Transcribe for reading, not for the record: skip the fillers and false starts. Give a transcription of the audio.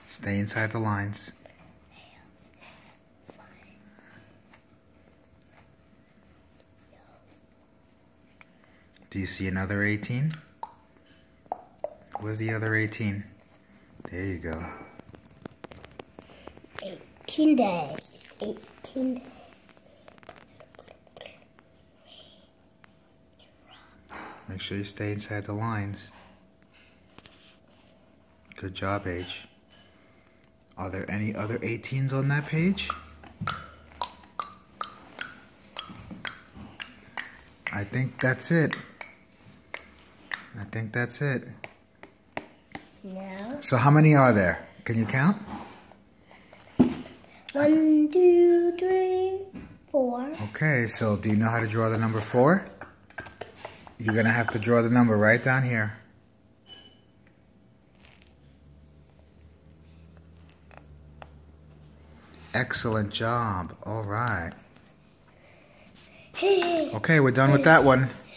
Stay inside the lines. Do you see another 18? Where's the other 18? There you go. 18 days. 18 days. Make sure you stay inside the lines. Good job, H. Are there any other 18s on that page? I think that's it. I think that's it. No. So how many are there? Can you count? 1, 2, 3, 4. Okay, so do you know how to draw the number 4? You're going to have to draw the number right down here. Excellent job. All right. Okay, we're done with that one.